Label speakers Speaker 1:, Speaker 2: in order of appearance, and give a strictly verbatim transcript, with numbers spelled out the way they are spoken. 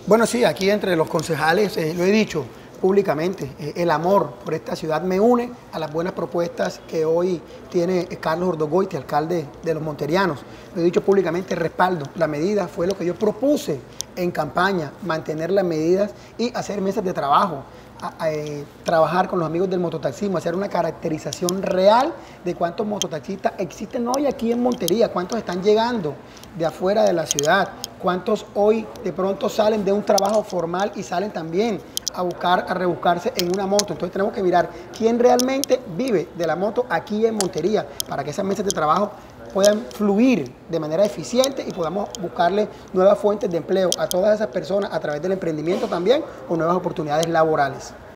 Speaker 1: Bueno, sí, aquí entre los concejales, eh, lo he dicho públicamente, eh, el amor por esta ciudad me une a las buenas propuestas que hoy tiene Carlos Ordogoiti, alcalde de Los Monterianos. Lo he dicho públicamente, respaldo. La medida fue lo que yo propuse en campaña, mantener las medidas y hacer mesas de trabajo. A, a, eh, trabajar con los amigos del mototaxismo, hacer una caracterización real de cuántos mototaxistas existen hoy aquí en Montería, cuántos están llegando de afuera de la ciudad, cuántos hoy de pronto salen de un trabajo formal y salen también a buscar, a rebuscarse en una moto. Entonces tenemos que mirar quién realmente vive de la moto aquí en Montería para que esas mesas de trabajo puedan fluir de manera eficiente y podamos buscarle nuevas fuentes de empleo a todas esas personas a través del emprendimiento también o nuevas oportunidades laborales.